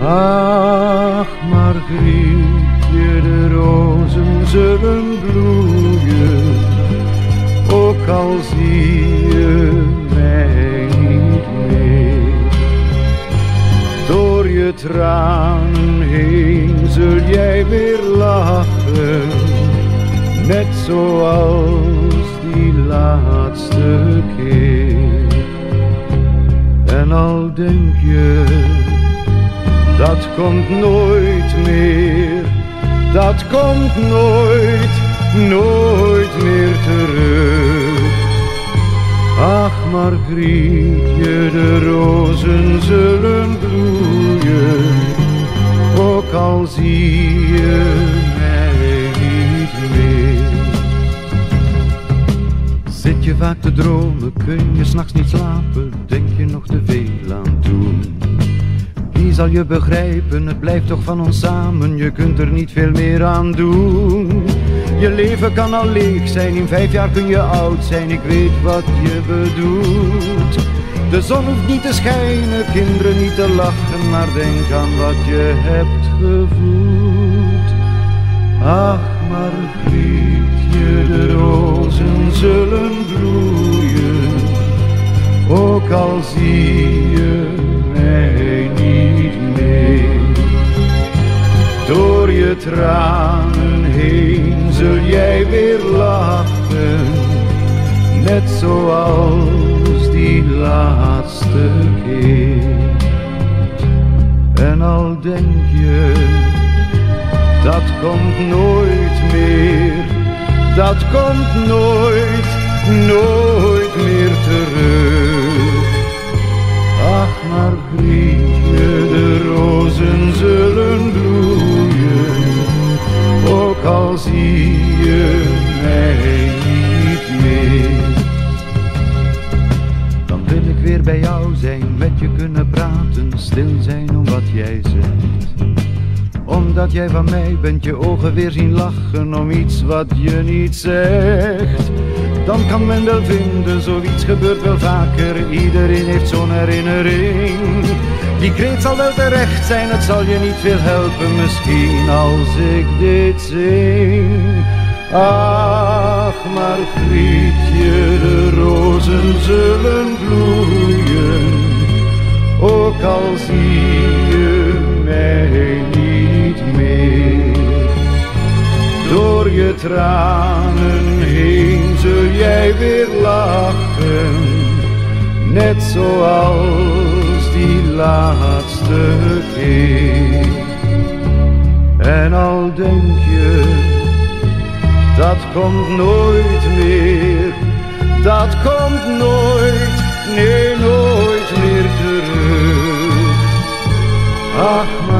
Ach, Margrietje, de rozen zullen bloeien, ook al zie je mij niet meer. Door je tranen heen zul jij weer lachen, net zoals die laatste keer. En al denk je, dat komt nooit meer, dat komt nooit, nooit meer terug. Ach, Margrietje, de rozen zullen bloeien, ook al zie je mij niet meer. Zit je vaak te dromen, kun je 's nachts niet slapen, denk je nog te veel aan toen. Wie zal je begrijpen, het blijft toch van ons samen, je kunt er niet veel meer aan doen. Je leven kan al leeg zijn, in 5 jaar kun je oud zijn, ik weet wat je bedoelt. De zon hoeft niet te schijnen, kinderen niet te lachen, maar denk aan wat je hebt gevoeld. Ach, Margrietje, de rozen zullen bloeien, ook al zie je mij niet meer. Door je tranen heen zul jij weer lachen, net zoals die laatste keer. En al denk je, dat komt nooit meer, dat komt nooit, nooit meer terug. Ach, Margrietje, de rozen zullen bloeien, ook al zie je mij niet meer. Dan wil ik weer bij jou zijn, met je kunnen praten, stil zijn om wat jij zegt. Omdat jij van mij bent, je ogen weer zien lachen om iets wat je niet zegt. Dan kan men wel vinden, zoiets gebeurt wel vaker, iedereen heeft zo'n herinnering. Die kreet zal wel terecht zijn, het zal je niet veel helpen misschien als ik dit zing. Ach, Margrietje, de rozen zullen bloeien, ook al zie je mij niet meer. Door je tranen heen zul jij weer lachen, net zoals die laatste keer. En al denk je, dat komt nooit meer, dat komt nooit, nee nooit meer terug. Ach,